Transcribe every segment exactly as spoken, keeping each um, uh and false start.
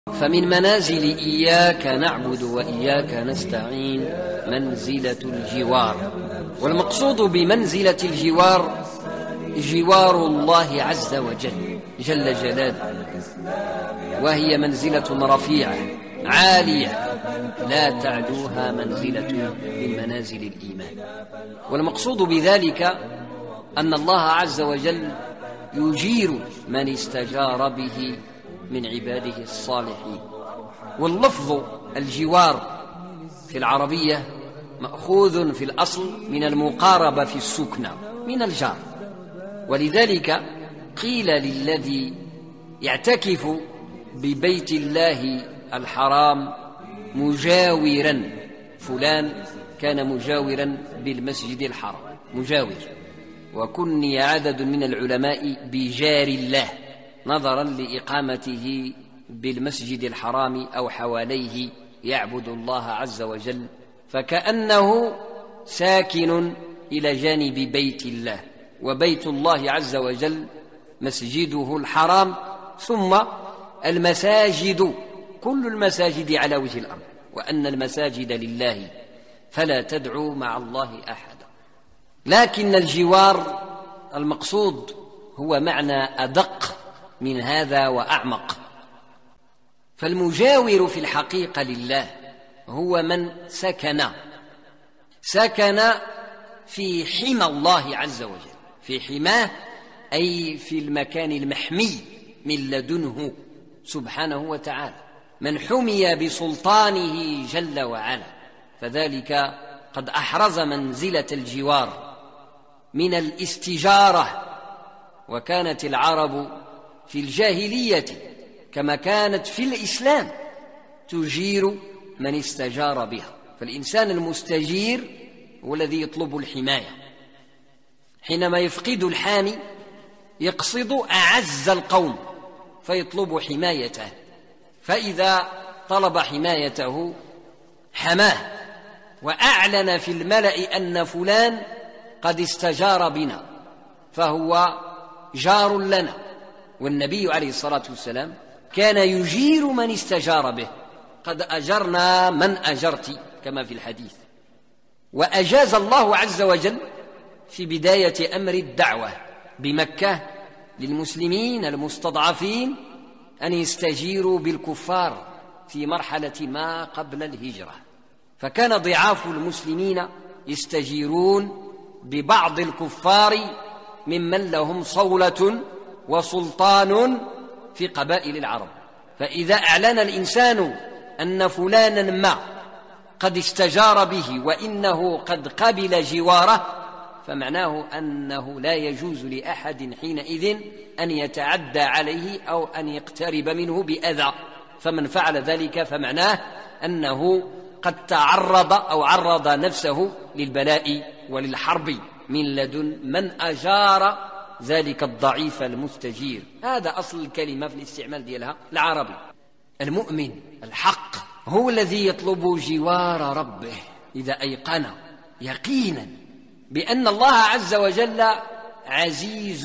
فمن منازل إياك نعبد وإياك نستعين منزلة الجوار، والمقصود بمنزلة الجوار جوار الله عز وجل جل جلاله، وهي منزلة رفيعة عالية لا تعدوها منزلة من منازل الإيمان. والمقصود بذلك أن الله عز وجل يجير من استجار به من عباده الصالحين. واللفظ الجوار في العربية مأخوذ في الأصل من المقاربة في السكنى من الجار، ولذلك قيل للذي يعتكف ببيت الله الحرام مجاورا، فلان كان مجاورا بالمسجد الحرام مجاور، وكني عدد من العلماء بجار الله نظرا لإقامته بالمسجد الحرام أو حواليه يعبد الله عز وجل، فكأنه ساكن إلى جانب بيت الله، وبيت الله عز وجل مسجده الحرام، ثم المساجد كل المساجد على وجه الأرض، وأن المساجد لله فلا تدعوا مع الله أحدا. لكن الجوار المقصود هو معنى أدق من هذا وأعمق، فالمجاور في الحقيقة لله هو من سكن سكن في حمى الله عز وجل، في حماه أي في المكان المحمي من لدنه سبحانه وتعالى، من حمي بسلطانه جل وعلا، فذلك قد أحرز منزلة الجوار من الاستجارة. وكانت العرب في الجاهلية كما كانت في الإسلام تجير من استجار بها، فالإنسان المستجير هو الذي يطلب الحماية، حينما يفقد الحامي يقصد أعز القوم فيطلب حمايته، فإذا طلب حمايته حماه وأعلن في الملأ أن فلان قد استجار بنا فهو جار لنا. والنبي عليه الصلاة والسلام كان يجير من استجار به، قد أجرنا من أجرت كما في الحديث. وأجاز الله عز وجل في بداية أمر الدعوة بمكة للمسلمين المستضعفين أن يستجيروا بالكفار في مرحلة ما قبل الهجرة، فكان ضعاف المسلمين يستجيرون ببعض الكفار ممن لهم صولة وسلطان في قبائل العرب، فإذا أعلن الإنسان أن فلانا ما قد استجار به وإنه قد قبل جواره فمعناه أنه لا يجوز لأحد حينئذ أن يتعدى عليه أو أن يقترب منه بأذى، فمن فعل ذلك فمعناه أنه قد تعرض أو عرض نفسه للبلاء وللحرب من لدن من أجار ذلك الضعيف المستجير. هذا أصل الكلمة في الاستعمال ديالها العربي. المؤمن الحق هو الذي يطلب جوار ربه إذا أيقن يقينا بأن الله عز وجل عزيز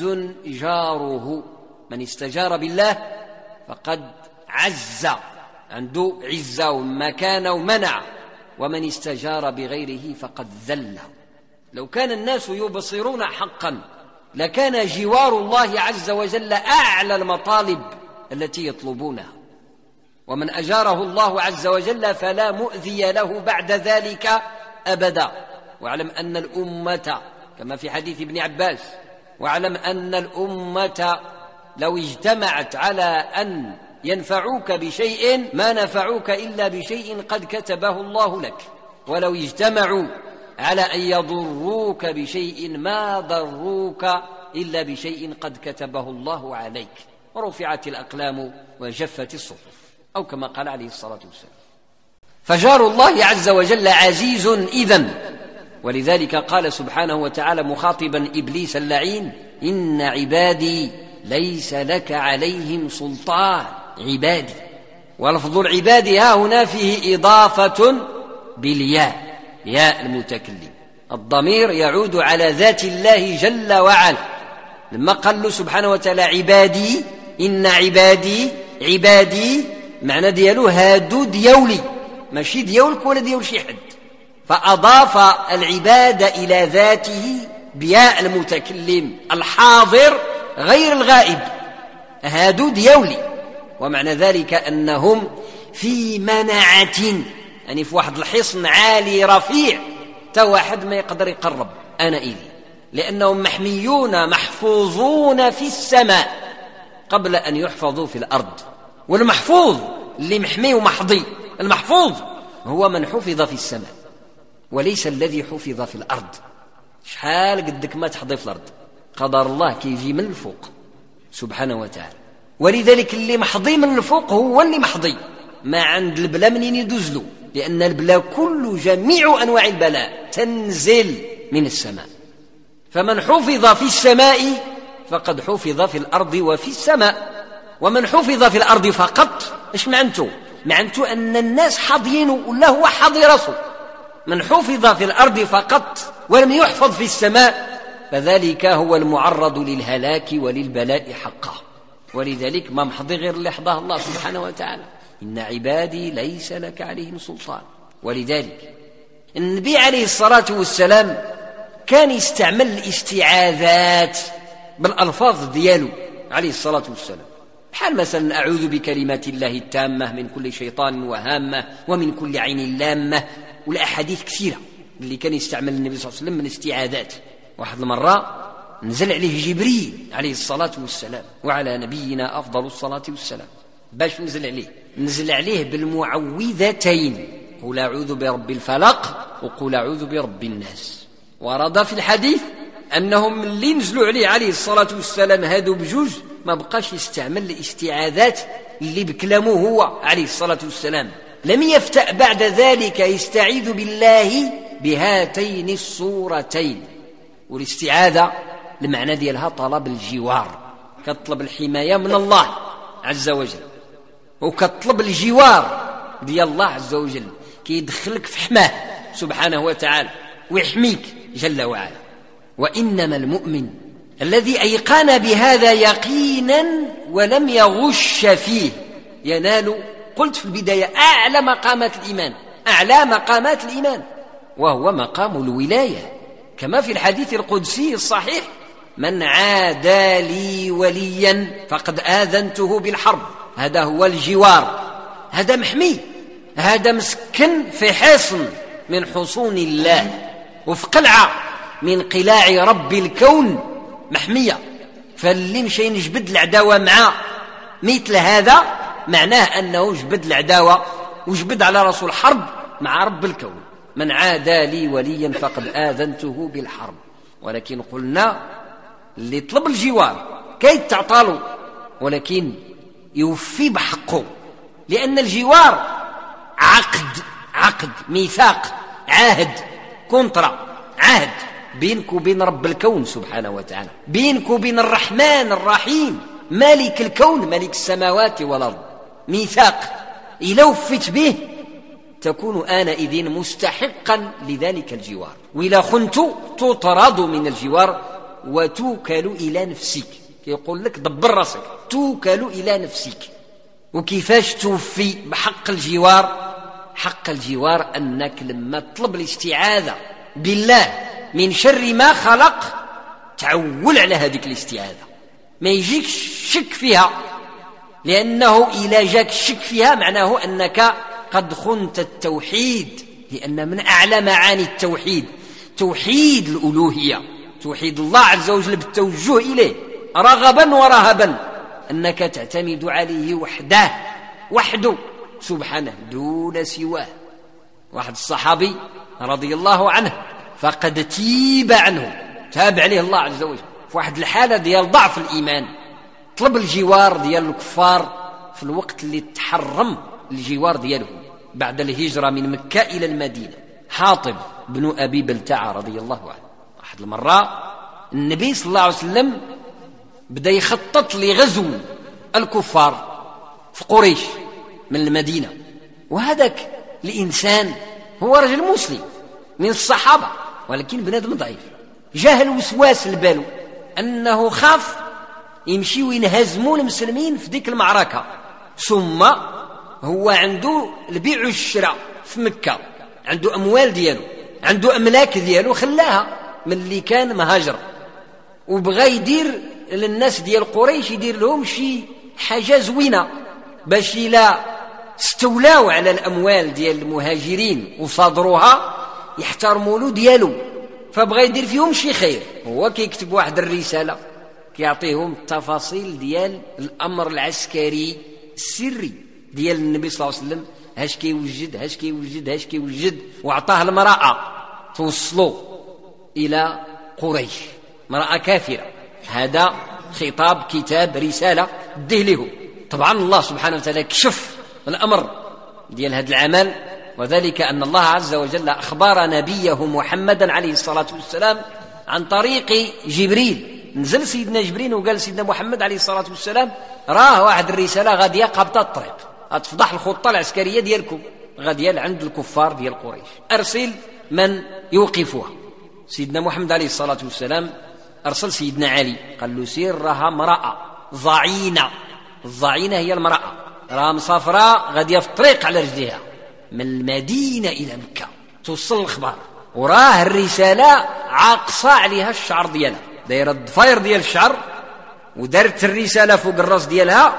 جاره، من استجار بالله فقد عز، عنده عزة ومكانة ومنع، ومن استجار بغيره فقد ذل. لو كان الناس يبصرون حقا لكان جوار الله عز وجل أعلى المطالب التي يطلبونها، ومن أجاره الله عز وجل فلا مؤذي له بعد ذلك أبدا. واعلم أن الأمة كما في حديث ابن عباس، واعلم أن الأمة لو اجتمعت على أن ينفعوك بشيء ما نفعوك إلا بشيء قد كتبه الله لك، ولو اجتمعوا على أن يضروك بشيء ما ضروك إلا بشيء قد كتبه الله عليك، ورفعت الأقلام وجفت الصحف، أو كما قال عليه الصلاة والسلام. فجار الله عز وجل عزيز إذن، ولذلك قال سبحانه وتعالى مخاطبا إبليس اللعين: إن عبادي ليس لك عليهم سلطان. عبادي، ولفظ العباد ها هنا فيه إضافة بالياء، ياء المتكلم، الضمير يعود على ذات الله جل وعلا، لما قال له سبحانه وتعالى عبادي، إن عبادي عبادي معنى ديالو هادو ديولي ماشي ديولك ولا ديول شي حد، فأضاف العبادة إلى ذاته بياء المتكلم الحاضر غير الغائب، هادو ديولي. ومعنى ذلك أنهم في منعة، يعني في واحد الحصن عالي رفيع تا واحد ما يقدر يقرب أنا إلي، لأنهم محميون محفوظون في السماء قبل أن يحفظوا في الأرض. والمحفوظ اللي محمي ومحظي، المحفوظ هو من حفظ في السماء وليس الذي حفظ في الأرض. شحال قدك ما تحظي في الأرض، قدر الله كيجي من الفوق سبحانه وتعالى. ولذلك اللي محظي من الفوق هو اللي محظي، ما عند البلاء منين يدوزلو، لأن البلاء كل جميع أنواع البلاء تنزل من السماء. فمن حفظ في السماء فقد حفظ في الأرض وفي السماء. ومن حفظ في الأرض فقط إيش معنته؟ معنته أن الناس حاضيين ولا هو حاضي راسه. من حفظ في الأرض فقط ولم يحفظ في السماء فذلك هو المعرض للهلاك وللبلاء حقا. ولذلك ما محضي غير اللي حضاه الله سبحانه وتعالى، إن عبادي ليس لك عليهم سلطان. ولذلك النبي عليه الصلاة والسلام كان يستعمل الاستعاذات بالألفاظ ديالو عليه الصلاة والسلام، بحال مثلا أعوذ بكلمات الله التامة من كل شيطان وهامة ومن كل عين لامة، والأحاديث كثيرة اللي كان يستعمل النبي صلى الله عليه وسلم من استعاذات. واحد المرة نزل عليه جبريل عليه الصلاة والسلام وعلى نبينا أفضل الصلاة والسلام، باش نزل عليه نزل عليه بالمعوذتين، قل أعوذ برب الفلق وقل أعوذ برب الناس. ورد في الحديث أنهم اللي نزلوا عليه عليه الصلاة والسلام هادو بجوج ما بقاش يستعمل الاستعاذات اللي بكلامه هو عليه الصلاة والسلام، لم يفتأ بعد ذلك يستعيذ بالله بهاتين الصورتين. والاستعاذة المعنى ديالها طلب الجوار، كطلب الحماية من الله عز وجل، وكطلب الجوار ديال الله عز وجل كيدخلك في حماه سبحانه وتعالى ويحميك جل وعلا. وإنما المؤمن الذي أيقن بهذا يقينا ولم يغش فيه ينال، قلت في البداية، أعلى مقامات الإيمان، أعلى مقامات الإيمان، وهو مقام الولاية، كما في الحديث القدسي الصحيح: من عادى لي وليا فقد آذنته بالحرب. هذا هو الجوار، هذا محمي، هذا مسكن في حصن من حصون الله وفي قلعة من قلاع رب الكون محمية. فاللي مشى ينجبد العداوة مع مثل هذا معناه أنه جبد العداوة وجبد على رسول الحرب مع رب الكون. من عادى لي وليا فقد آذنته بالحرب. ولكن قلنا اللي طلب الجوار كي تعطاله ولكن يوفي بحقه، لأن الجوار عقد عقد ميثاق عهد كونترا عهد بينك وبين رب الكون سبحانه وتعالى، بينك وبين الرحمن الرحيم مالك الكون مالك السماوات والأرض، ميثاق إذا وفيت به تكون آنئذ مستحقا لذلك الجوار، وإذا خنت تطرد من الجوار وتوكل إلى نفسك. يقول لك دبر راسك، توكل إلى نفسك. وكيفاش توفي بحق الجوار؟ حق الجوار أنك لما تطلب الاستعاذة بالله من شر ما خلق تعول على هذه الاستعاذة، ما يجيك شك فيها، لأنه إذا جاك الشك فيها معناه أنك قد خنت التوحيد، لأن من أعلى معاني التوحيد توحيد الألوهية، توحيد الله عز وجل بالتوجه إليه رغبا ورهبا، أنك تعتمد عليه وحده وحده سبحانه دون سواه. واحد الصحابي رضي الله عنه فقد تيب عنه، تاب عليه الله عز وجل في واحد الحالة ديال ضعف الإيمان، طلب الجوار ديال الكفار في الوقت اللي تحرم الجوار ديالهم بعد الهجرة من مكة إلى المدينة. حاطب بن أبي بلتعة رضي الله عنه، واحد المرة النبي صلى الله عليه وسلم بدأ يخطط لغزو الكفار في قريش من المدينة، وهذاك الإنسان هو رجل مسلم من الصحابة ولكن بنادم ضعيف، جاه الوسواس البالو أنه خاف يمشي وينهزموا المسلمين في ديك المعركة، ثم هو عنده البيع والشراء في مكة، عنده أموال ديالو، عنده أملاك ديالو خلاها من اللي كان مهاجر، وبغى يدير للناس ديال قريش يدير لهم شي حاجة زوينة باش إلا استولاو على الأموال ديال المهاجرين وصادروها يحترموا له ديالو، فبغى يدير فيهم شي خير. هو كيكتب واحد الرسالة كيعطيهم التفاصيل ديال الأمر العسكري السري ديال النبي صلى الله عليه وسلم، هاش كيوجد هاش كيوجد هاش كيوجد، وعطاه المرأة توصلوا إلى قريش، مرأة كافرة. هذا خطاب كتاب رسالة ديه لهم. طبعا الله سبحانه وتعالى كشف الأمر ديال هذا العمل، وذلك أن الله عز وجل أخبر نبيه محمدا عليه الصلاة والسلام عن طريق جبريل. نزل سيدنا جبريل وقال سيدنا محمد عليه الصلاة والسلام راه واحد الرسالة غادية قابضة الطريق، غتفضح الخطة العسكرية ديالكم غادية عند الكفار ديال قريش، أرسل من يوقفوها. سيدنا محمد عليه الصلاة والسلام أرسل سيدنا علي، قال له سير راها امرأة ضعينة، الضعينة هي المرأة، راها مسافرة غادية في الطريق على رجليها من المدينة إلى مكة، توصل الأخبار، وراه الرسالة عاقصة عليها الشعر ديالها، دايرة الضفاير ديال الشعر، ودارت الرسالة فوق الراس ديالها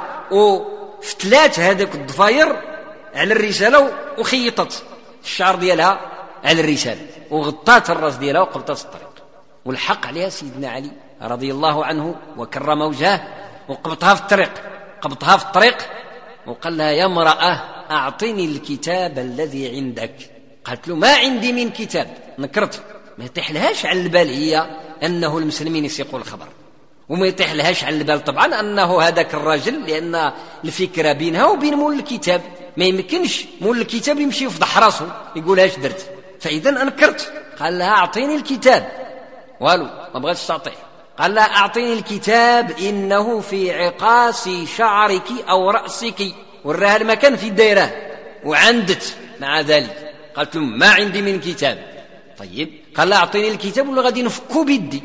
وفتلات هذاك الضفاير على الرسالة وخيطت الشعر ديالها على الرسالة وغطات الراس ديالها وقبطت الطريق، والحق عليها سيدنا علي رضي الله عنه وكرم وجهه وقبطها في الطريق، قبطها في الطريق وقال لها يا امرأة أعطني الكتاب الذي عندك. قالت له ما عندي من كتاب، نكرت، ما يطيح لهاش على البال هي أنه المسلمين يسيقوا الخبر، وما يطيح لهاش على البال طبعا أنه هذاك الرجل، لأن الفكرة بينها وبين مول الكتاب، ما يمكنش مول الكتاب يمشي يفضح راسه يقول اش درت، فإذا أنكرت. قال لها أعطيني الكتاب، والو ما بغاتش تعطيه. قال لها أعطيني الكتاب إنه في عقاص شعرك أو رأسك، وراها المكان في الدائرة وعندت مع ذلك. قالت له ما عندي من كتاب. طيب قال لها أعطيني الكتاب ولا غادي نفكو بيدي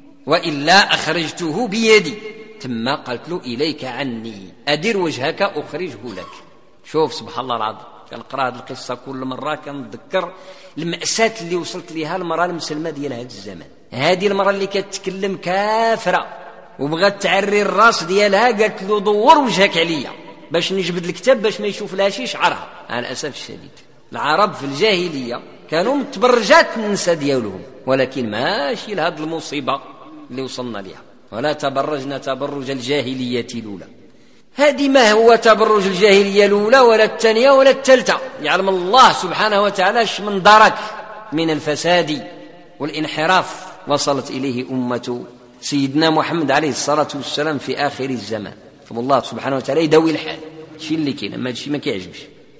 وإلا أخرجته بيدي. ثم قالت له إليك عني أدير وجهك أخرجه لك. شوف سبحان الله العظيم، كنقرا هذه القصة كل مرة كنتذكر المأساة اللي وصلت ليها المرأة المسلمة ديال هذا الزمان. هذه المرأة اللي كتتكلم كافرة وبغات تعري الراس ديالها، قالت له دور وجهك عليا باش نجبد الكتاب باش ما يشوف لها شي شعرها. على الأسف الشديد العرب في الجاهلية كانوا متبرجات النساء ديالهم، ولكن ماشي لهذه المصيبة اللي وصلنا لها. ولا تبرجنا تبرج الجاهلية الأولى. هذه ما هو تبرج الجاهلية الأولى ولا الثانية ولا الثالثة، يعلم الله سبحانه وتعالى من درك من الفساد والانحراف وصلت إليه أمة سيدنا محمد عليه الصلاة والسلام في آخر الزمان. فالله سبحانه وتعالى يدوي الحال، شي اللي كاين ما شي ما كيعجبش.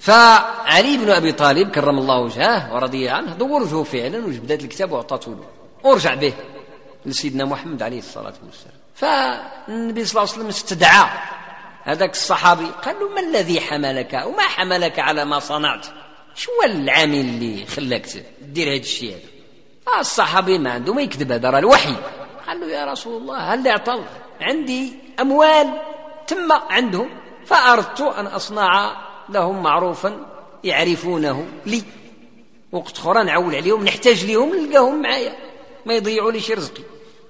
فعلي بن أبي طالب كرم الله وجهه ورضي عنه دور وجهه فعلا وجبدات الكتاب وعطاته له ورجع به لسيدنا محمد عليه الصلاة والسلام. فالنبي صلى الله عليه وسلم استدعى هذاك الصحابي، قال له ما الذي حملك وما حملك على ما صنعت، شو العامل اللي خلاك دير هذا الشيء هذا؟ الصحابي ما عنده ما يكذب، هذا راه الوحي. قال له يا رسول الله هل اعطل عندي أموال تم عندهم فأردت أن أصنع لهم معروفا يعرفونه لي، وقت أخرى نعول عليهم نحتاج لهم نلقاهم معايا ما يضيعوا لي شي رزقي.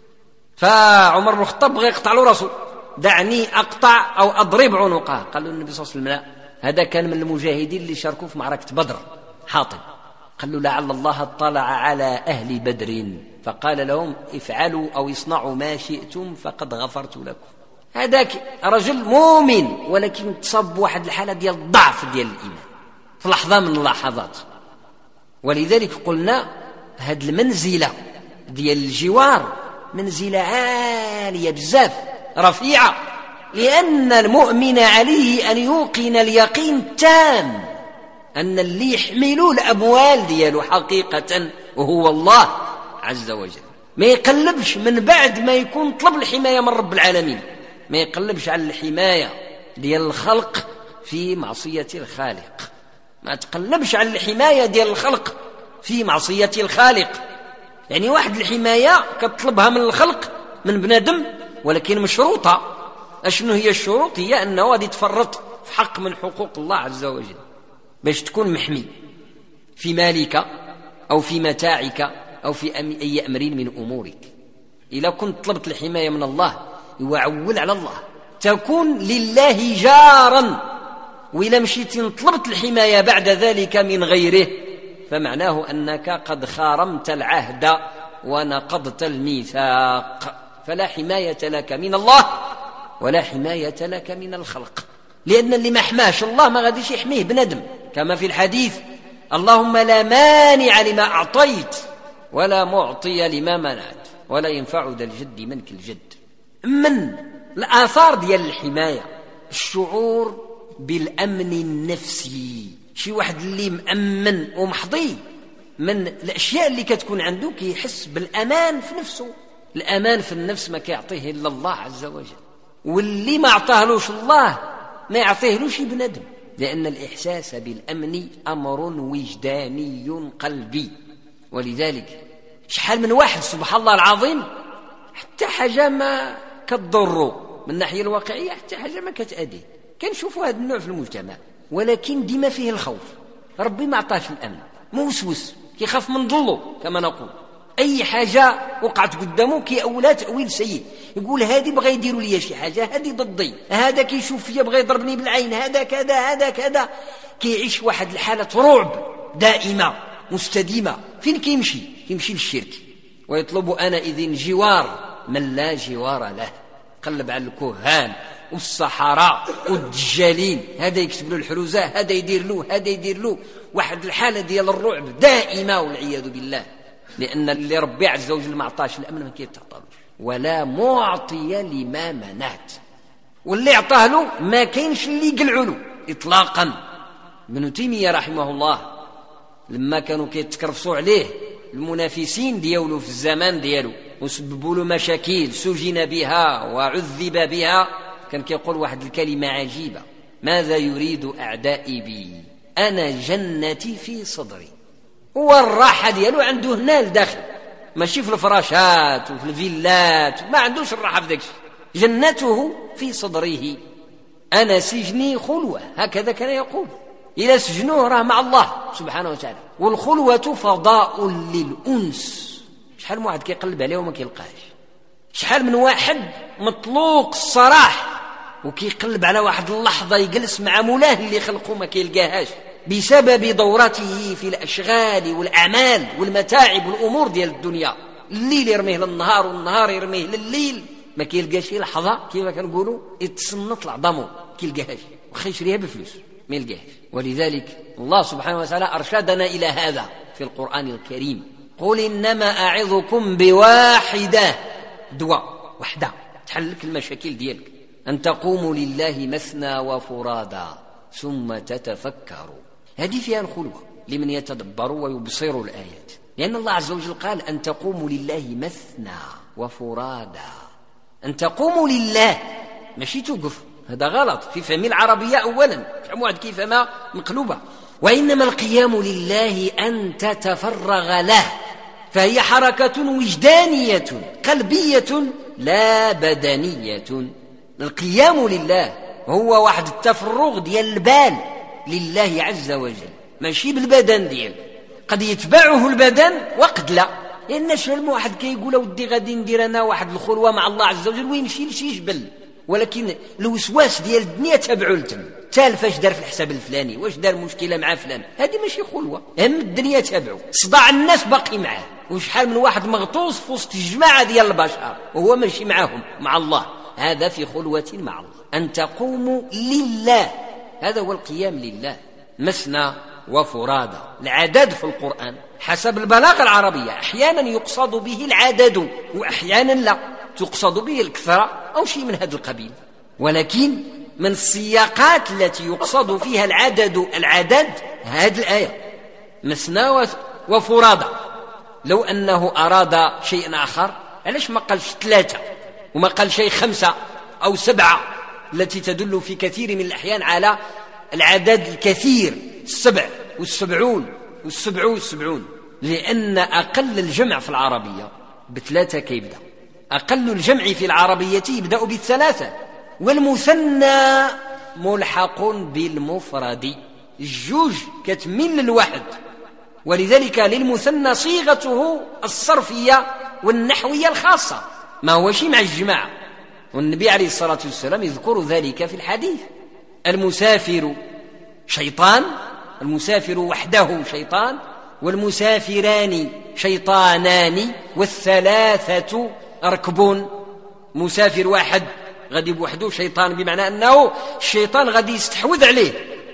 فعمر بن الخطاب بغى يقطع له راسه، دعني أقطع أو أضرب عنقه. قال له النبي صلى الله عليه وسلم لا، هذا كان من المجاهدين اللي شاركوا في معركة بدر، حاطب. قال له لعل الله اطلع على أهل بدر فقال لهم افعلوا أو اصنعوا ما شئتم فقد غفرت لكم. هذاك رجل مؤمن ولكن تصاب واحد الحالة ديال الضعف ديال الإيمان في لحظة من اللحظات. ولذلك قلنا هذه المنزلة ديال الجوار منزلة عالية بزاف رفيعة، لأن المؤمن عليه أن يوقن اليقين التام أن اللي يحملوا الأموال دياله حقيقة وهو الله عز وجل، ما يقلبش من بعد ما يكون طلب الحماية من رب العالمين، ما يقلبش على الحماية ديال الخلق في معصية الخالق، ما تقلبش على الحماية ديال الخلق في معصية الخالق. يعني واحد الحماية كتطلبها من الخلق من بنادم ولكن مشروطة. أشنو هي الشروط؟ هي أنه غادي تفرط في حق من حقوق الله عز وجل باش تكون محمي في مالك أو في متاعك أو في أي أمر من أمورك. إذا كنت طلبت الحماية من الله وعول على الله تكون لله جارا، وإذا مشيت طلبت الحماية بعد ذلك من غيره فمعناه أنك قد خارمت العهد ونقضت الميثاق، فلا حماية لك من الله ولا حماية لك من الخلق، لأن اللي ما حماش الله ما غاديش يحميه بندم، كما في الحديث: اللهم لا مانع لما أعطيت ولا معطي لما منعت ولا ينفع ذا الجد منك الجد. من الآثار ديال الحماية الشعور بالأمن النفسي، شي واحد اللي مأمن ومحظي من الأشياء اللي كتكون عنده كيحس بالأمان في نفسه. الأمان في النفس ما كيعطيه إلا الله عز وجل، واللي ما عطاهلوش الله ما يعطيهلوش بندم، لأن الإحساس بالأمن أمر وجداني قلبي. ولذلك شحال من واحد سبحان الله العظيم حتى حاجة ما كتضره من الناحية الواقعية، حتى حاجة ما كتأذيه، كنشوفوا هذا النوع في المجتمع، ولكن ديما فيه الخوف. ربي ما عطاش الأمن، موسوس كيخاف من ضله كما نقول، أي حاجة وقعت قدامه كيأولها تأويل سيء، يقول هذه بغى يديروا لي شي حاجة، هذه ضدي، هذا كيشوف فيا بغى يضربني بالعين، هذا كذا هذا كذا، كيعيش واحد الحالة رعب دائمة مستديمة. فين كيمشي؟ كيمشي للشرك، ويطلب أنا إذن جوار من لا جوار له. قلب على الكهان والصحراء والدجالين، هذا يكتب له الحروزة، هذا يدير له، هذا يدير له، واحد الحالة ديال الرعب دائمة والعياذ بالله، لأن اللي ربي عز وجل ما عطاش الأمن ما كيتعطالوش، ولا معطي لما منعت، واللي عطاه له ما كاينش اللي يقلعوا له إطلاقا. ابن تيمية رحمه الله لما كانوا كيتكرفصوا عليه المنافسين ديالو في الزمان ديالو وسببوا له مشاكل سجن بها وعذب بها، كان كيقول واحد الكلمة عجيبة: ماذا يريد أعدائي بي؟ أنا جنتي في صدري. هو الراحة ديالو عنده هنا لداخل، ماشي في الفراشات وفي الفيلات، ما عندوش الراحة في داكشي، جنته في صدره. أنا سجني خلوة، هكذا كان يقول، إلى سجنوه راه مع الله سبحانه وتعالى، والخلوة فضاء للأنس. شحال من واحد كيقلب عليه وما كيلقاش، شحال من واحد مطلوق الصراح وكيقلب على واحد اللحظة يجلس مع مولاه اللي خلقه ما كيلقاهاش بسبب دورته في الأشغال والأعمال والمتاعب والأمور ديال الدنيا. الليل يرميه للنهار والنهار يرميه لليل، ما كيلقاش لحظة كيما كنقولوا يتصنط لعظمه، كيلقاهاش، وخا يشريها بفلوس ما يلقاهاش. ولذلك الله سبحانه وتعالى أرشدنا إلى هذا في القرآن الكريم: قل إنما أعظكم بواحدة، دواء وحدة تحل لك المشاكل ديالك، أن تقوموا لله مثنى وفرادا ثم تتفكروا. هذه فيها الخلوة لمن يتدبر ويبصر الآيات، لأن الله عز وجل قال أن تقوموا لله مثنى وفرادا، أن تقوموا لله، ماشي توقف، هذا غلط في فهم العربية أولا، فهم واحد كيف ما مقلوبة، وإنما القيام لله أن تتفرغ له، فهي حركة وجدانية قلبية لا بدنية. القيام لله هو واحد التفرغ ديال البال لله عز وجل، ماشي بالبدن ديال، قد يتبعه البدن وقد لا، لأن شحال من واحد كيقول ودي غادي ندير أنا واحد الخلوة مع الله عز وجل ويمشي لشي جبل، ولكن الوسواس ديال الدنيا تابعوا لتم، تالف اش دار في الحساب الفلاني، واش دار مشكلة مع فلان، هذه ماشي خلوة، هم الدنيا تابعوا، صداع الناس باقي معاه، وشحال من واحد مغطوس في وسط الجماعة ديال البشر وهو ماشي معهم مع الله، هذا في خلوة مع الله. أن تقوموا لله، هذا هو القيام لله، مثنى وفرادا. العدد في القرآن حسب البلاغة العربية أحيانا يقصد به العدد وأحيانا لا، تقصد به الكثرة أو شيء من هذا القبيل، ولكن من السياقات التي يقصد فيها العدد العدد هذه الآية مثنى وفرادا. لو أنه أراد شيء آخر علاش ما قالش ثلاثة وما قال شيء خمسة أو سبعة، التي تدل في كثير من الأحيان على العدد الكثير، السبع والسبعون والسبع والسبعون، لأن أقل الجمع في العربية بثلاثة كيبدأ، أقل الجمع في العربية يبدأ بالثلاثة، والمثنى ملحق بالمفرد، الجوج كتميل للواحد، ولذلك للمثنى صيغته الصرفية والنحوية الخاصة، ما هو شيء مع الجماعة، والنبي عليه الصلاة والسلام يذكر ذلك في الحديث. المسافر شيطان، المسافر وحده شيطان، والمسافران شيطانان، والثلاثة ركب. مسافر واحد غادي بوحده شيطان، بمعنى أنه الشيطان غادي يستحوذ عليه،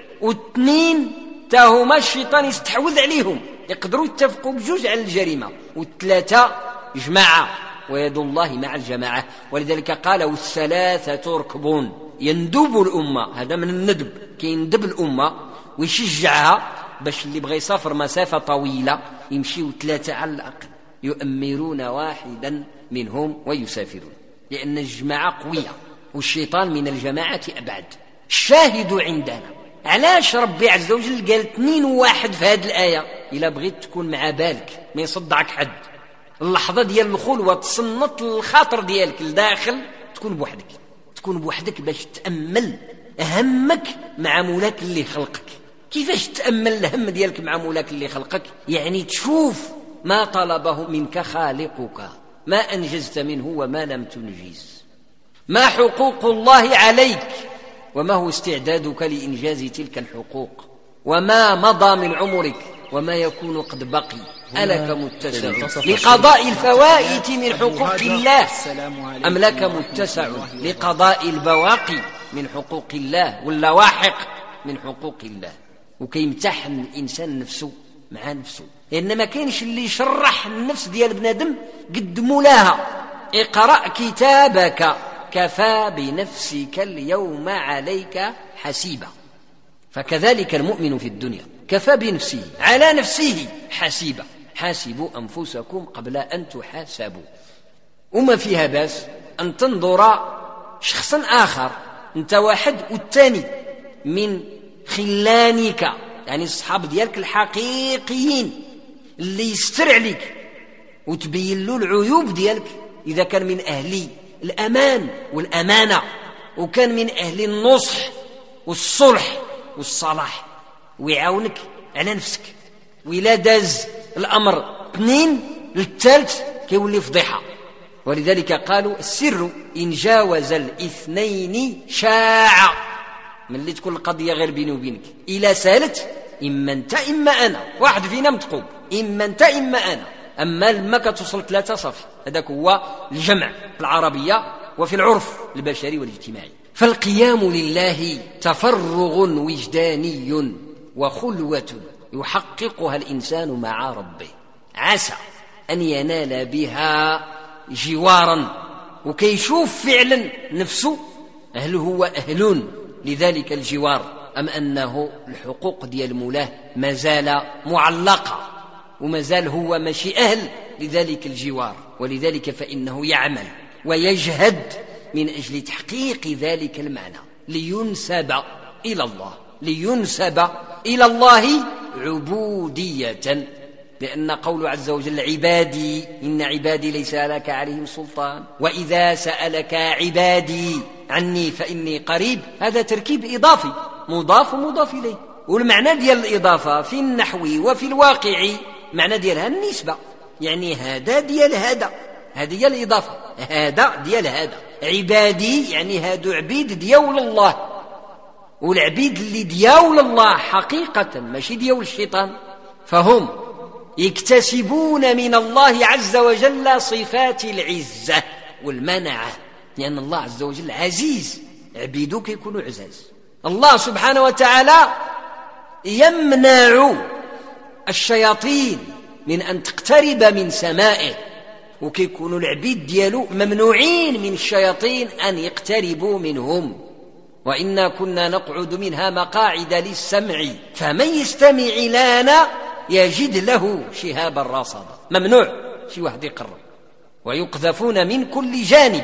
واثنين تاهما الشيطان يستحوذ عليهم، يقدروا يتفقوا بجوج على الجريمة، والثلاثة جماعة، ويد الله مع الجماعة. ولذلك قال والثلاثة ركبون، يندب الأمة، هذا من الندب، كيندب الأمة ويشجعها باش اللي بغى يسافر مسافة طويلة يمشيوا ثلاثة على الأقل، يؤمرون واحدا منهم ويسافرون، لأن الجماعة قوية والشيطان من الجماعة أبعد. الشاهد عندنا علاش ربي عز وجل قال اثنين وواحد في هذه الآية؟ إلا بغيت تكون مع بالك ما يصدعك حد، اللحظة ديال الخلوة تصنط الخاطر ديالك لداخل، تكون بوحدك، تكون بوحدك باش تأمل همك مع مولاك اللي خلقك. كيفاش تأمل الهم ديالك مع مولاك اللي خلقك؟ يعني تشوف ما طلبه منك خالقك، ما أنجزت منه وما لم تنجز، ما حقوق الله عليك وما هو استعدادك لإنجاز تلك الحقوق، وما مضى من عمرك وما يكون قد بقي. ألك متسع لقضاء الفوائت من حقوق الله، أم لك متسع لقضاء البواقي من حقوق الله واللواحق من حقوق الله؟ وكيمتحن الإنسان نفسه مع نفسه، لأن ما كاينش اللي يشرح النفس ديال بنادم قد مولاها. اقرأ كتابك كفى بنفسك اليوم عليك حسيبا. فكذلك المؤمن في الدنيا كفى بنفسه على نفسه حسيبا. حاسبوا أنفسكم قبل أن تحاسبوا. وما فيها باس أن تنظر شخصا آخر، أنت واحد والثاني من خلانك، يعني الصحاب ديالك الحقيقيين اللي يستر عليك وتبين له العيوب ديالك، إذا كان من أهل الأمان والأمانة، وكان من أهل النصح والصلح والصلاح، ويعاونك على نفسك. وإلا داز الأمر اثنين للثالث كيولي فضيحة. ولذلك قالوا السر إن جاوز الاثنين شاع، من اللي تكون القضية غير بيني وبينك إلى سالت إما أنت إما أنا، واحد فينا متقوب، إما أنت إما أنا. أما لما كتوصل ثلاثة صافي، هذاك هو الجمع في العربية وفي العرف البشري والاجتماعي. فالقيام لله تفرغ وجداني وخلوة يحققها الإنسان مع ربه، عسى أن ينال بها جوارا، وكيشوف فعلا نفسه هل هو أهل لذلك الجوار، أم أنه الحقوق ديال مولاه مازال معلقة ومازال هو ماشي أهل لذلك الجوار. ولذلك فإنه يعمل ويجهد من أجل تحقيق ذلك المعنى، لينسب إلى الله، لينسب إلى الله عبودية. لأن قول عز وجل عبادي إن عبادي ليس لك عليهم سلطان، وإذا سألك عبادي عني فإني قريب، هذا تركيب إضافي، مضاف ومضاف إليه. والمعنى ديال الإضافة في النحو وفي الواقع معنى ديالها النسبة، يعني هذا ديال هذا، هذه هي الإضافة، هذا ديال هذا. عبادي يعني هادو عبيد ديول الله، والعبيد اللي ديول الله حقيقة ماشي ديول الشيطان، فهم يكتسبون من الله عز وجل صفات العزة والمنعة، لأن الله عز وجل عزيز، عبيدك يكونوا عزاز. الله سبحانه وتعالى يمنع الشياطين من أن تقترب من سمائه، وكيكونوا العبيد ديالو ممنوعين من الشياطين أن يقتربوا منهم. وإنا كنا نقعد منها مقاعد للسمع فمن يستمع لنا يجد له شهابا رصدا، ممنوع شي واحد يقرب. ويقذفون من كل جانب،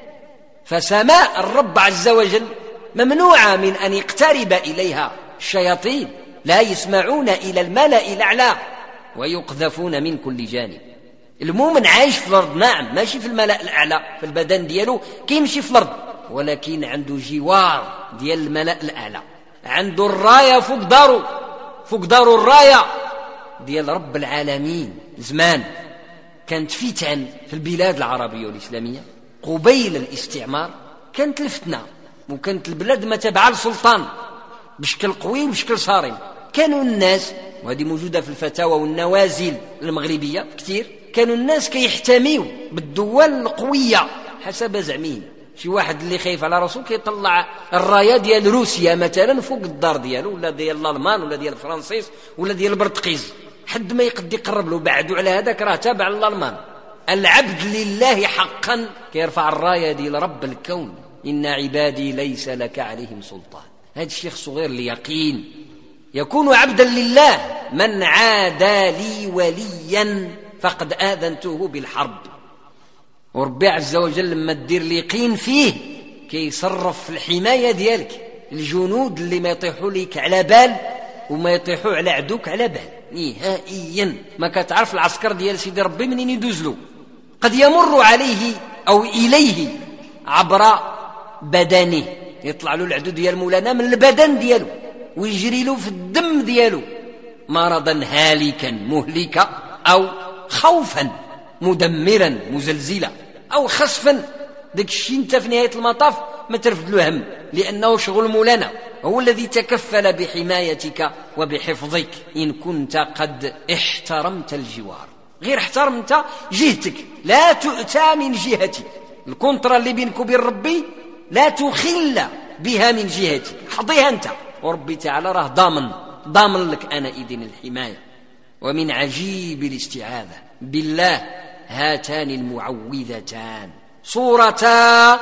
فسماء الرب عز وجل ممنوعة من أن يقترب إليها الشياطين، لا يسمعون إلى الملأ الأعلى، ويقذفون من كل جانب. المؤمن عايش في الأرض، نعم، ماشي في الملأ الأعلى، في البدن ديالو كيمشي في الأرض، ولكن عنده جوار ديال الملأ الأعلى، عنده الراية فوق دارو، فوق دارو الراية ديال رب العالمين. زمان كانت فتن في البلاد العربية والإسلامية قبيل الاستعمار، كانت الفتنة وكانت البلاد ما تابعة للسلطان بشكل قوي وبشكل صارم. كانوا الناس، وهذه موجودة في الفتاوى والنوازل المغربية كثير، كانوا الناس كيحتميوا بالدول القوية حسب زعمهم. شي واحد اللي خايف على راسو كيطلع الرايه ديال روسيا مثلا فوق الدار ديالو، ولا ديال الالمان، ولا ديال الفرنسيس، ولا ديال البرتقيز، حد ما يقد يقرب له. بعدوا على هذاك راه تابع للالمان. العبد لله حقا كيرفع الرايه ديال رب الكون، ان عبادي ليس لك عليهم سلطان. هذا الشيخ الصغير اليقين يكون عبدا لله. من عادى لي وليا فقد آذنته بالحرب. وربي عز وجل لما تدير اليقين فيه كيصرف في الحماية ديالك الجنود اللي ما يطيحوا ليك على بال وما يطيحوا على عدوك على بال نهائيا. ما كتعرف العسكر ديال سيدي ربي منين يدوز له، قد يمر عليه أو إليه عبر بدنه، يطلع له العدو ديال مولانا من البدن ديالو ويجري له في الدم ديالو مرضا هالكا مهلكا، أو خوفا مدمرا مزلزلا، أو خسفا. داك الشيء انت في نهاية المطاف ما ترفد له هم، لأنه شغل مولانا هو الذي تكفل بحمايتك وبحفظك إن كنت قد احترمت الجوار. غير احترمت جهتك، لا تؤتى من جهتك. الكونترا اللي بينك وبين ربي لا تخل بها من جهتك، حظيها انت، وربي تعالى راه ضامن ضامن لك أنا إذن الحماية. ومن عجيب الاستعاذة بالله هاتان المعوذتان صورتا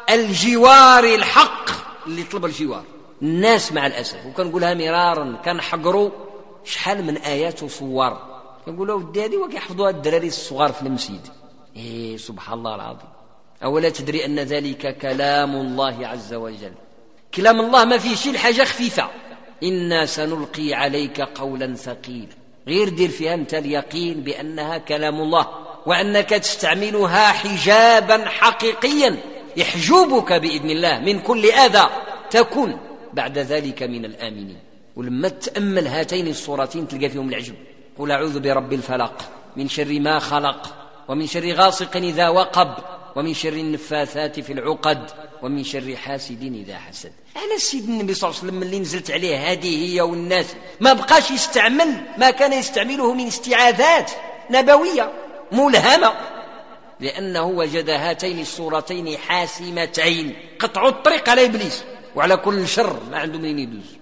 الجوار الحق. اللي طلب الجوار الناس مع الأسف، وكنقولها مرارا، كنحقروا شحال من آيات وصور كنقولوا ودي هذه وكيحفظوها الدراري الصغار في المسجد. إيه سبحان الله العظيم. أولا تدري أن ذلك كلام الله عز وجل. كلام الله ما فيه شيء الحاجة خفيفة. إنا سنلقي عليك قولا ثقيلا. غير دير فيها أنت اليقين بأنها كلام الله، وأنك تستعملها حجابا حقيقيا يحجبك بإذن الله من كل أذى، تكون بعد ذلك من الآمنين. ولما تأمل هاتين الصورتين تلقى فيهم العجب. قل أعوذ برب الفلق من شر ما خلق، ومن شر غاسق إذا وقب، ومن شر النفاثات في العقد، ومن شر حاسد إذا حسد. على السيد النبي صلى الله عليه وسلم اللي نزلت عليه هذه هي والناس ما بقاش يستعمل ما كان يستعمله من استعاذات نبوية ملهمة، لأنه وجد هاتين الصورتين حاسمتين قطعوا الطريق على إبليس وعلى كل شر ما عنده منين يدوز.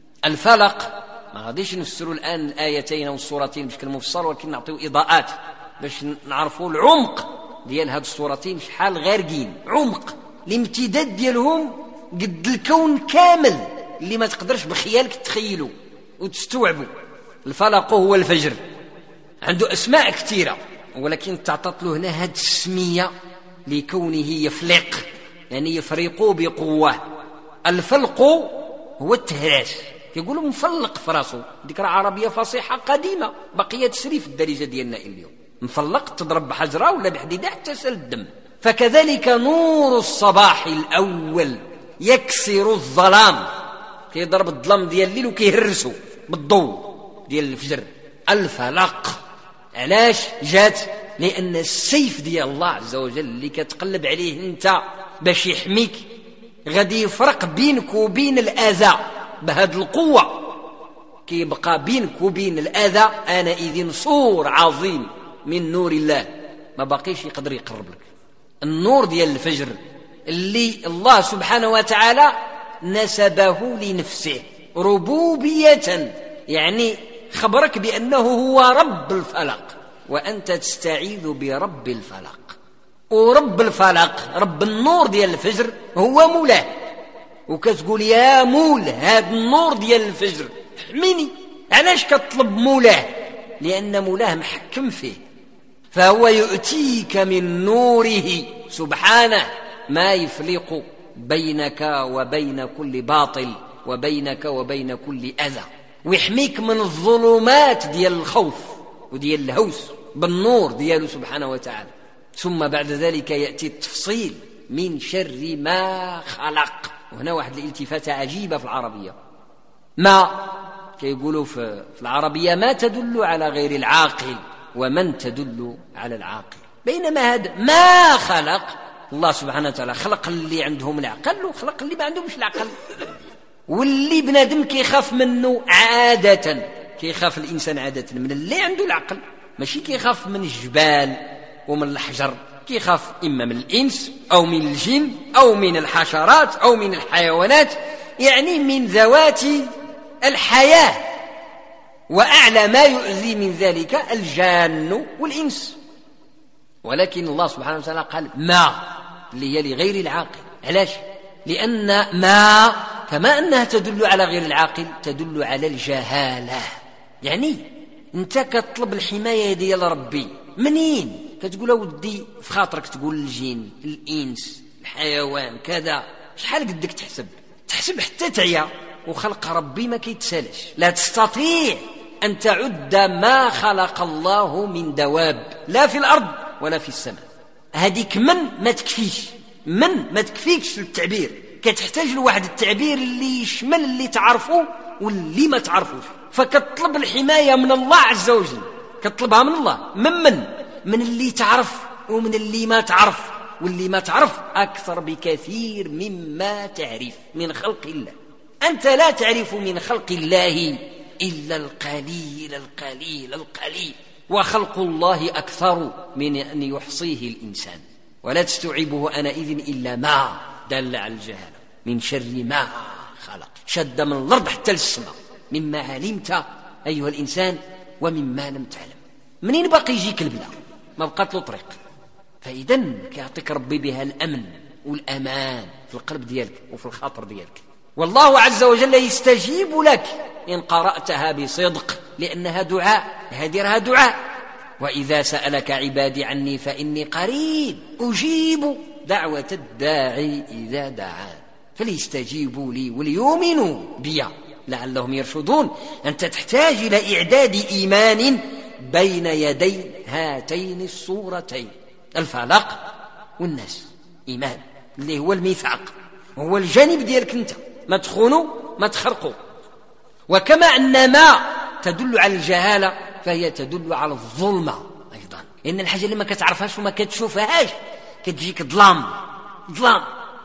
الفلق ما غاديش نفسروا الآن الآيتين والصورتين بشكل مفصل، ولكن نعطيو إضاءات باش نعرفوا العمق ديال هاد الصورتين. شحال غارقين عمق، الامتداد ديالهم قد الكون كامل اللي ما تقدرش بخيالك تتخيله وتستوعبه. الفلق هو الفجر، عنده أسماء كثيرة، ولكن تعطت له هنا هاد السمية لكونه يفلق، يعني يفرق بقوة. الفلق هو التهراس، يقولوا مفلق في راسه، ذكرى عربية فصيحة قديمة بقية تسري في الدارجة ديالنا اليوم. مفلق تضرب بحجرة ولا بحديدة حتى سال الدم. فكذلك نور الصباح الأول يكسر الظلام، كيضرب الظلام ديال الليل وكيهرسو بالضوء ديال الفجر. الفلق علاش جات؟ لأن السيف ديال الله عز وجل اللي كتقلب عليه انت باش يحميك غادي يفرق بينك وبين الأذى بهذه القوة، كيبقى بينك وبين الأذى أنا إذن صور عظيم من نور الله ما باقيش يقدر يقرب لك. النور ديال الفجر اللي الله سبحانه وتعالى نسبه لنفسه ربوبية، يعني خبرك بأنه هو رب الفلق، وأنت تستعيذ برب الفلق. ورب الفلق رب النور ديال الفجر هو مولاه، وكتقول يا مول هذا النور ديال الفجر حميني. علاش كتطلب مولاه؟ لأن مولاه محكم فيه، فهو يؤتيك من نوره سبحانه ما يفلق بينك وبين كل باطل وبينك وبين كل أذى، ويحميك من الظلمات ديال الخوف وديال الهوس بالنور دياله سبحانه وتعالى. ثم بعد ذلك يأتي التفصيل من شر ما خلق. وهنا واحد الالتفاتة عجيبة في العربية. ما كيقولوا في العربية ما تدل على غير العاقل، ومن تدل على العاقل. بينما هذا ما خلق، الله سبحانه وتعالى خلق اللي عندهم العقل وخلق اللي ما عندهمش العقل. واللي بنادم كيخاف منه عادة، كيخاف الإنسان عادة من اللي عنده العقل، ماشي كيخاف من الجبال ومن الحجر، كيخاف إما من الإنس أو من الجن أو من الحشرات أو من الحيوانات، يعني من ذوات الحياة. وأعلى ما يؤذي من ذلك الجان والإنس. ولكن الله سبحانه وتعالى قال ما، اللي هي لغير العاقل. علاش؟ لأن ما كما أنها تدل على غير العاقل تدل على الجهالة. يعني أنت كتطلب الحماية ديال ربي منين؟ كتقول ودي في خاطرك تقول الجن الإنس الحيوان كذا، شحال قدك تحسب تحسب حتى تعيا. وخلق ربي ما كيتسالش، لا تستطيع أن تعد ما خلق الله من دواب لا في الأرض ولا في السماء. هذيك من ما تكفيش، من ما تكفيكش في التعبير، كتحتاج لواحد التعبير اللي يشمل اللي تعرفه واللي ما تعرفوش. فكتطلب الحماية من الله عز وجل، كتطلبها من الله. من من؟ من اللي تعرف ومن اللي ما تعرف، واللي ما تعرف أكثر بكثير مما تعرف من خلق الله. أنت لا تعرف من خلق الله إلا القليل القليل القليل، وخلق الله أكثر من أن يحصيه الإنسان. ولا تستوعبه أنئذ إلا ما دل على الجهالة. من شر ما خلق، شد من الأرض حتى للسماء، مما علمت أيها الإنسان ومما لم تعلم. منين باقي يجيك البلاء؟ ما بقات له طريق. فإذا كيعطيك ربي بها الأمن والأمان في القلب ديالك وفي الخاطر ديالك. والله عز وجل يستجيب لك إن قرأتها بصدق، لأنها دعاء، هدرها دعاء. وإذا سألك عبادي عني فإني قريب أجيب دعوة الداعي إذا دعان فليستجيبوا لي وليؤمنوا بي لعلهم يرشدون. أنت تحتاج إلى إعداد إيمان بين يدي هاتين الصورتين، الفلق والناس. إيمان اللي هو الميثاق، هو الجانب ديالك أنت، ما تخونوا ما تخرقوا. وكما أن ما تدل على الجهالة فهي تدل على الظلمة أيضا، لأن الحاجة اللي ما كتعرفهاش وما كتشوفهاش كتجيك ظلام ظلام.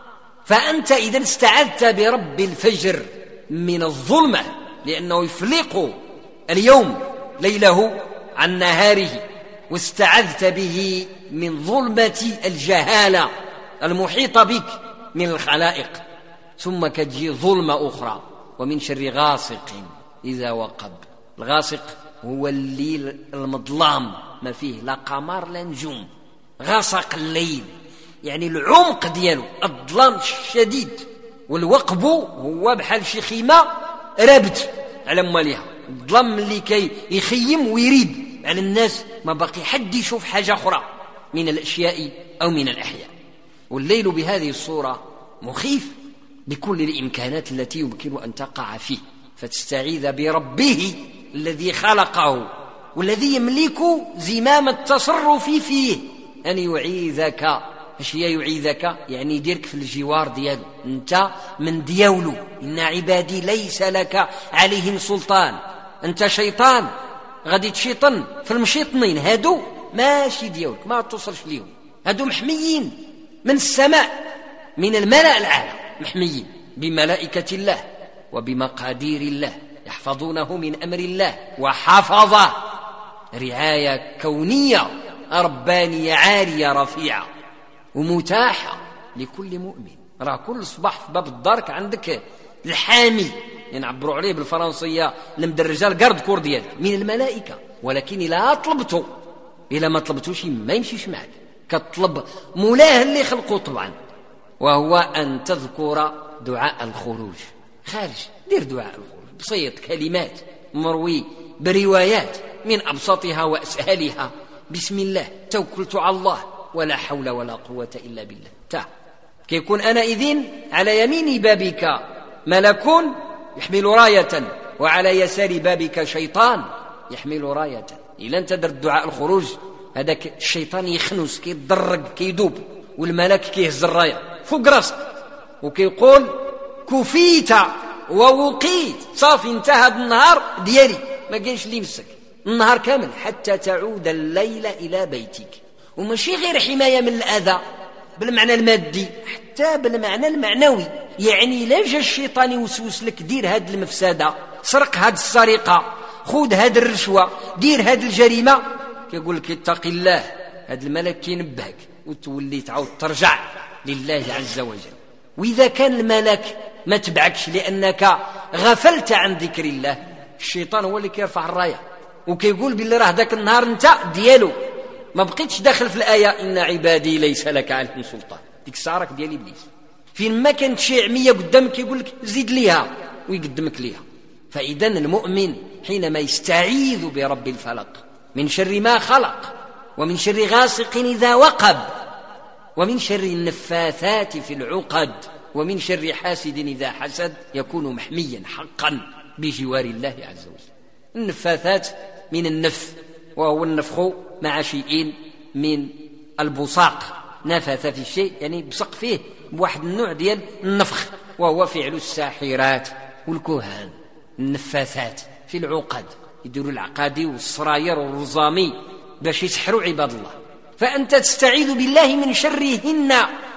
فأنت إذا استعذت برب الفجر من الظلمة، لأنه يفلق اليوم ليله عن نهاره، واستعذت به من ظلمة الجهالة المحيطة بك من الخلائق. ثم كتجي ظلمة أخرى، ومن شر غاسق إذا وقب. الغاسق هو الليل المظلام، ما فيه لا قمر لا نجوم. غسق الليل يعني العمق ديالو الظلام الشديد. والوقب هو بحال شي خيمة رابت على مواليها، الظلام اللي كي يخيم ويريد على الناس، ما باقي حد يشوف حاجة أخرى من الأشياء أو من الأحياء. والليل بهذه الصورة مخيف بكل الإمكانات التي يمكن أن تقع فيه، فتستعيذ بربه الذي خلقه والذي يملك زمام التصرف فيه أن يعيذك. اش هي يعيذك؟ يعني يديرك في الجوار ديالو، انت من دياولو. إن عبادي ليس لك عليهم سلطان، انت شيطان غادي تشيطن في المشيطنين، هادو ماشي ديالك، ما توصلش ليهم، هادو محميين من السماء، من الملأ الأعلى، محميين بملائكة الله وبمقادير الله، يحفظونه من أمر الله. وحفظه رعاية كونية ربانية عالية رفيعة ومتاحة لكل مؤمن. راه كل صباح في باب الدار عندك الحامي، ينعبروا عليه بالفرنسية المدرجة القرد كور ديالك من الملائكة. ولكن إلا طلبته، إلا ما طلبتوش ما يمشيش معك، كطلب مولاه اللي خلقه طبعا، وهو أن تذكر دعاء الخروج. خارج دير دعاء الخروج بسيط، كلمات مروي بروايات من أبسطها وأسهلها. بسم الله توكلت على الله ولا حول ولا قوة إلا بالله. تا كيكون أنا إذن على يمين بابك ملك يحمل راية، وعلى يسار بابك شيطان يحمل راية. إلا أنت درت دعاء الخروج، هذاك الشيطان يخنس كيتدرج كيدوب، والملك كيهز الرايه فوق راسك وكيقول كفيت ووقيت، صافي انتهى النهار ديالي، ما كاينش اللي يمسك النهار كامل حتى تعود الليل إلى بيتك. وماشي غير حماية من الأذى بالمعنى المادي، حتى بالمعنى المعنوي. يعني لا جا الشيطان يوسوس لك دير هاد المفسدة، سرق هاد السرقة، خذ هاد الرشوة، دير هاد الجريمة، كيقول لك اتق الله، هاد الملك كينبهك وتولي تعاود ترجع لله عز وجل. وإذا كان الملك ما تبعكش لأنك غفلت عن ذكر الله، الشيطان هو اللي كيرفع الراية وكيقول بالله راه داك النهار انت ديالو، ما بقيتش داخل في الآية إن عبادي ليس لك عليهم سلطان، ديك الساعة ديال إبليس. فين ما كانت شي عمية قدامك يقول لك زيد ليها ويقدمك ليها. فإذا المؤمن حينما يستعيذ برب الفلق من شر ما خلق، ومن شر غاسق إذا وقب، ومن شر النفاثات في العقد، ومن شر حاسد إذا حسد، يكون محميا حقا بجوار الله عز وجل. النفاثات من النفث، وهو النفخ مع شيء من البصاق، نفث في الشيء يعني بصق فيه بواحد النوع ديال النفخ، وهو فعل الساحرات والكهان. النفاثات في العقد، يديروا العقادي والسراير والرزامي باش يسحروا عباد الله. فأنت تستعيذ بالله من شرهن،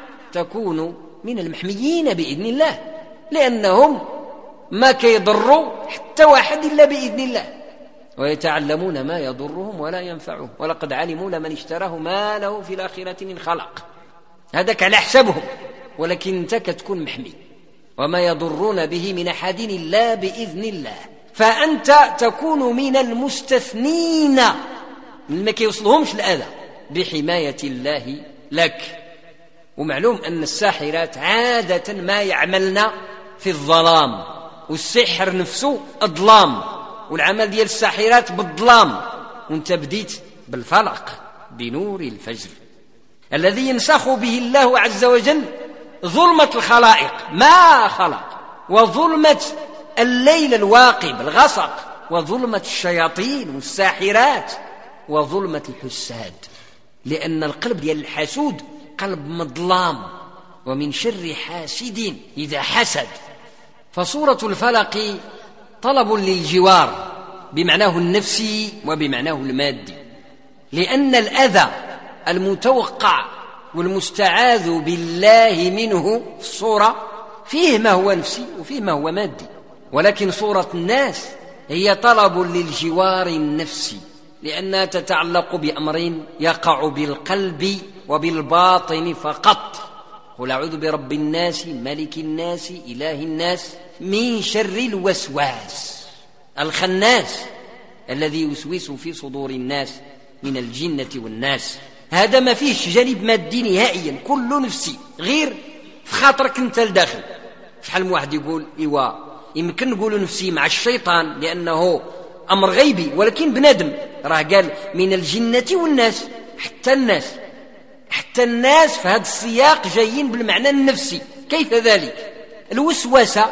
تكون من المحميين بإذن الله، لأنهم ما كيضروا حتى واحد إلا بإذن الله، ويتعلمون ما يضرهم ولا ينفعهم، ولقد علموا لمن اشتراه ما له في الآخرة من خلق. هذاك على حسابهم، ولكن انت كتكون محمي، وما يضرون به من أحد إلا بإذن الله. فأنت تكون من المستثنين ما كيوصلهمش الأذى بحماية الله لك. ومعلوم أن الساحرات عادة ما يعملن في الظلام، والسحر نفسه الظلام، والعمل ديال الساحرات بالظلام، وانت بديت بالفلق بنور الفجر الذي ينسخ به الله عز وجل ظلمة الخلائق ما خلق، وظلمة الليل الواقب الغسق، وظلمة الشياطين والساحرات، وظلمة الحساد، لأن القلب ديال الحسود قلب مظلام، ومن شر حاسد إذا حسد. فصورة الفلق طلب للجوار بمعناه النفسي وبمعناه المادي، لأن الأذى المتوقع والمستعاذ بالله منه في الصورة فيه ما هو نفسي وفيه ما هو مادي، ولكن صورة الناس هي طلب للجوار النفسي، لأنها تتعلق بأمر يقع بالقلب وبالباطن فقط. قل أعوذ برب الناس ملك الناس إله الناس من شر الوسواس الخناس الذي يوسوس في صدور الناس من الجنة والناس. هذا ما فيهش جانب مادي نهائيا، كله نفسي، غير في خاطرك انت لداخل. شحال من واحد يقول ايوا يمكن نقولوا نفسي مع الشيطان لأنه أمر غيبي، ولكن بنادم راه قال من الجنة والناس، حتى الناس حتى الناس في هذا السياق جايين بالمعنى النفسي. كيف ذلك؟ الوسوسة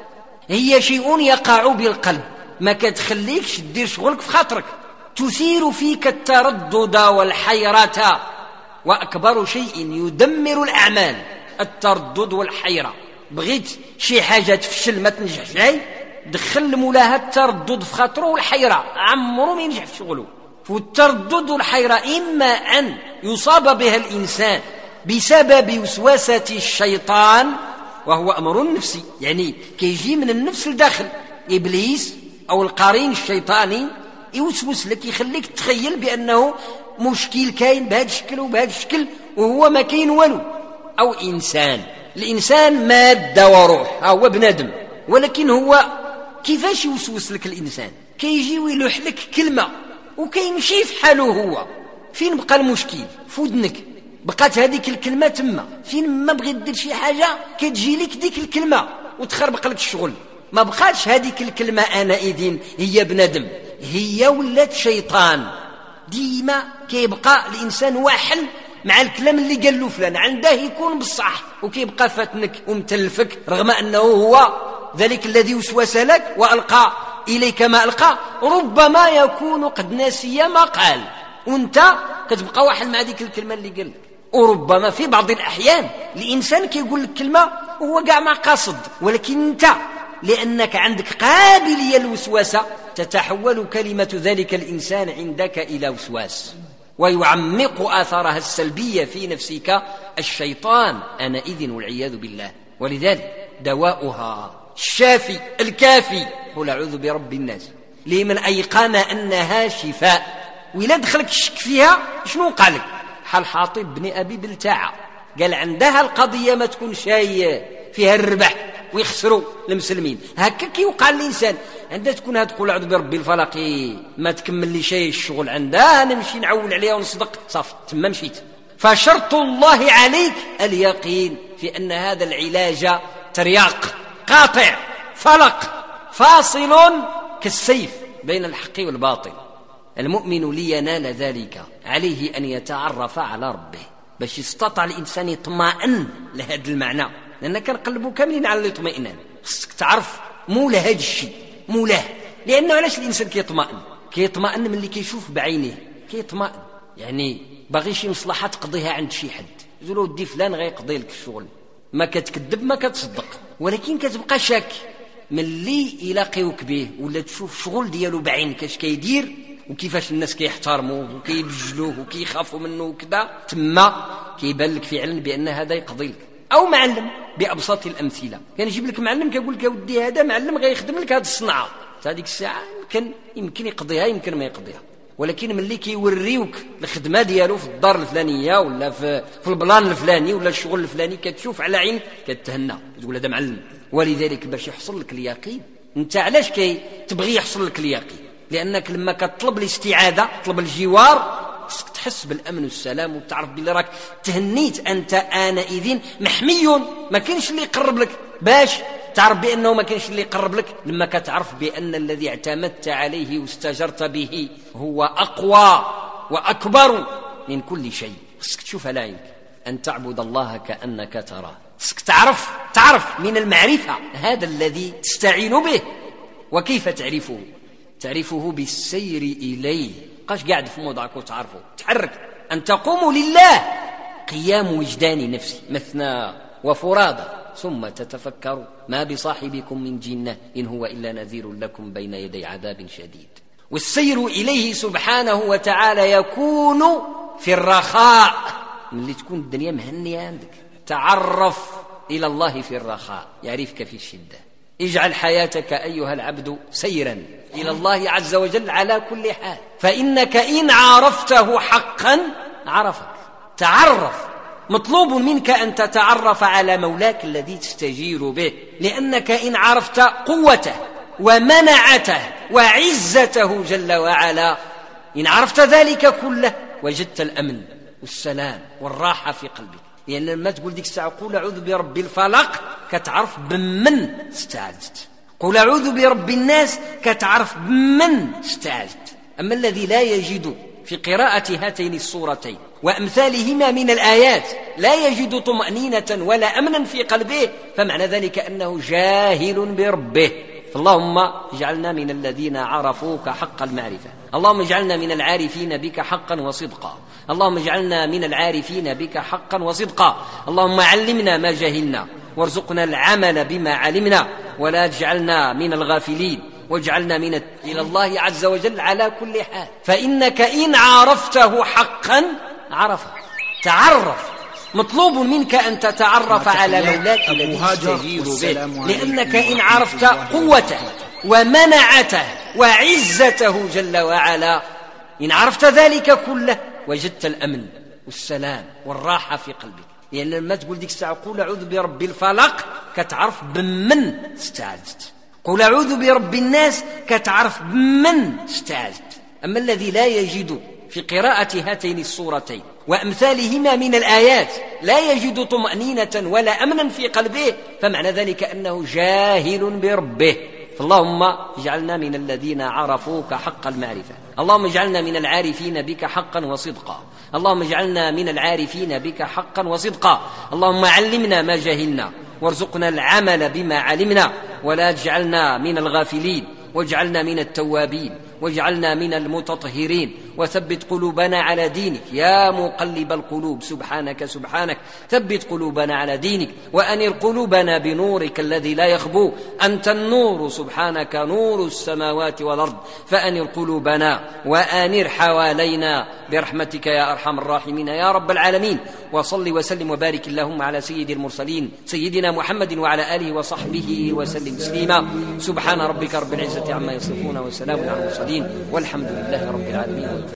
هي شيء يقع بالقلب، ما كتخليكش دير شغلك في خاطرك، تثير فيك التردد والحيرة، وأكبر شيء يدمر الأعمال التردد والحيرة. بغيت شي حاجة تفشل ما تنجحش، جاي دخل مولاها التردد في خاطره والحيرة، عمره ما ينجح في شغله. والتردد والحيرة إما أن يصاب بها الإنسان بسبب وسوسة الشيطان، وهو أمر نفسي، يعني كيجي من النفس لداخل، إبليس أو القرين الشيطاني يوسوس لك، يخليك تخيل بأنه مشكل كاين بهذا الشكل وبهذا الشكل وهو ما كاين والو. أو إنسان، الإنسان مادة وروح، هو بنادم، ولكن هو كيفاش يوسوس لك الإنسان؟ كيجي ويلوح لك كلمة وكيمشي في حاله هو. فين بقى المشكل؟ في ودنك بقات هذيك الكلمة تما، فين ما بغيت دير شي حاجة كتجي لك ديك الكلمة وتخربق لك الشغل. ما بقاتش هذيك الكلمة آنئذ هي بنادم، هي ولات شيطان. ديما كيبقى الإنسان واحل مع الكلام اللي قال له فلان، عنده يكون بالصح، وكيبقى فاتنك ومتلفك، رغم أنه هو ذلك الذي وسوس لك وألقى إليك ما ألقى، ربما يكون قد نسي ما قال، وانت كتبقى واحد مع ذيك الكلمة اللي قال لك. وربما في بعض الأحيان الإنسان كيقول لك كلمة وهو قاع ما قاصد، ولكن أنت لأنك عندك قابلية الوسواسة تتحول كلمة ذلك الإنسان عندك إلى وسواس، ويعمق آثارها السلبية في نفسك الشيطان آنئذ والعياذ بالله. ولذلك دواؤها الشافي الكافي قل أعوذ برب الناس، لمن أيقن أنها شفاء. وإلا دخلك الشك فيها شنو قال لك؟ حال حاطب بن أبي بلتاعة قال عندها القضية ما تكون شاي فيها الربح ويخسروا المسلمين، هكا كيوقع الإنسان عندها تكون هاد قول أعوذ برب الفلق ما تكمل لي شيء الشغل عندها نمشي نعول عليها ونصدق صافي تما مشيت. فشرط الله عليك اليقين في أن هذا العلاج ترياق قاطع فلق فاصل كالسيف بين الحق والباطل. المؤمن لينال ذلك عليه أن يتعرف على ربه باش يستطع الإنسان يطمئن لهذا المعنى، لأن كان قلبه كاملين على الاطمئنان. خصك تعرف مولا هذا الشيء مولاه، لأنه علاش الإنسان كيطمئن؟ كيطمئن من اللي كيشوف بعينيه، كيطمئن يعني باغي شي مصلحة تقضيها عند شي حد، يقولوا ودي فلان غيقضي لك الشغل، ما كتكذب ما كتصدق، ولكن كتبقى شاك من اللي يلاقيوك به ولا تشوف شغل ديالو بعينك اش كيدير وكيفاش الناس كيحترموه وكيبجلوه وكيخافوا منه وكذا، تما كيبان لك فعلا بأن هذا يقضي لك. أو معلم بأبسط الأمثلة، كان يجيب لك معلم كيقول لك ودي هذا معلم غيخدم لك هذه الصنعة، هذيك الساعة يمكن يمكن يقضيها يمكن ما يقضيها، ولكن ملي كيوريوك الخدمة ديالو في الدار الفلانية ولا في في البلان الفلاني ولا الشغل الفلاني كتشوف على عينك كتهنى تقول هذا معلم. ولذلك باش يحصل لك اليقين انت علاش كي تبغي يحصل لك اليقين؟ لأنك لما كتطلب الاستعاذة تطلب الجوار خصك تحس بالأمن والسلام وتعرف بلي راك تهنيت أنت آنئذ محمي، ما كاينش اللي يقرب لك. باش تعرف بأنه ما كاينش اللي يقرب لك لما كتعرف بأن الذي اعتمدت عليه واستجرت به هو أقوى وأكبر من كل شيء. خصك تشوف على عينك أن تعبد الله كأنك تراه، خصك تعرف تعرف من المعرفة هذا الذي تستعين به. وكيف تعرفه؟ تعرفه بالسير إليه، قاش قاعد في موضعك وتعرفه، تحرك أن تقوم لله قيام وجدان نفسي مثنى وفرادى، ثم تتفكر ما بصاحبكم من جنة إن هو إلا نذير لكم بين يدي عذاب شديد. والسير إليه سبحانه وتعالى يكون في الرخاء، من اللي تكون الدنيا مهنية عندك تعرف إلى الله في الرخاء يعرفك في الشدة. اجعل حياتك أيها العبد سيرا إلى الله عز وجل على كل حال، فإنك إن عرفته حقا عرفك. تعرف، مطلوب منك أن تتعرف على مولاك الذي تستجير به، لأنك إن عرفت قوته ومنعته وعزته جل وعلا، إن عرفت ذلك كله وجدت الأمن والسلام والراحة في قلبك. لأن لما تقول ديك الساعة قول أعوذ برب الفلق كتعرف بمن استعذت، قول أعوذ برب الناس كتعرف بمن استعذت. أما الذي لا يجد في قراءة هاتين السورتين وأمثالهما من الآيات لا يجد طمأنينة ولا أمنا في قلبه، فمعنى ذلك أنه جاهل بربه. اللهم اجعلنا من الذين عرفوك حق المعرفة، اللهم اجعلنا من العارفين بك حقا وصدقا، اللهم اجعلنا من العارفين بك حقا وصدقا، اللهم علمنا ما جهلنا وارزقنا العمل بما علمنا ولا تجعلنا من الغافلين واجعلنا من إلى الله عز وجل على كل حال. فإنك إن عرفته حقا عرفك. تعرف، مطلوب منك أن تتعرف على مولاك الذي تستجير به، لأنك إن عرفت قوته ومنعته وعزته جل وعلا، إن عرفت ذلك كله وجدت الأمن والسلام والراحة في قلبك. لأن لما تقول ديك الساعة قول أعوذ برب الفلق كتعرف بمن استعذت، قول أعوذ برب الناس كتعرف بمن استعذت. أما الذي لا يجد في قراءة هاتين السورتين وأمثالهما من الآيات لا يجد طمأنينة ولا أمنا في قلبه، فمعنى ذلك أنه جاهل بربه. فاللهم اجعلنا من الذين عرفوك حق المعرفة، اللهم اجعلنا من العارفين بك حقا وصدقا، اللهم اجعلنا من العارفين بك حقا وصدقا، اللهم علمنا ما جهلنا وارزقنا العمل بما علمنا ولا تجعلنا من الغافلين واجعلنا من التوابين واجعلنا من المتطهرين، وثبت قلوبنا على دينك يا مقلب القلوب، سبحانك سبحانك ثبت قلوبنا على دينك، وأنر قلوبنا بنورك الذي لا يخبو، أنت النور سبحانك نور السماوات والأرض، فأنر قلوبنا وأنر حوالينا برحمتك يا أرحم الراحمين يا رب العالمين. وصل وسلم وبارك اللهم على سيد المرسلين سيدنا محمد وعلى آله وصحبه وسلم تسليما. سبحان ربك رب العزة عما يصفون وسلام على المرسلين والحمد لله رب العالمين.